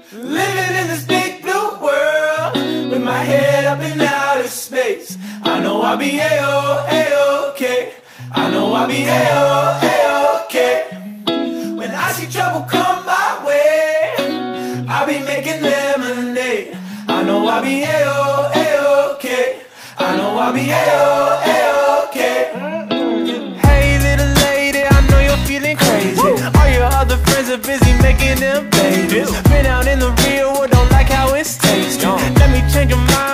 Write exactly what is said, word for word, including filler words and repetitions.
living in this big blue world, with my head up in outer space. I know I'll be A-O, A-OK. I know I'll be A-O, A-OK. When I see trouble come my way, I'll be making lemonade. I know I'll be A-O, A-OK. I know I'll be A-O, A-OK. Hey little lady, I know you're feeling crazy. All your other friends are busy making them babies. Been out in the real world, don't like how it's tasting. Let me change your mind.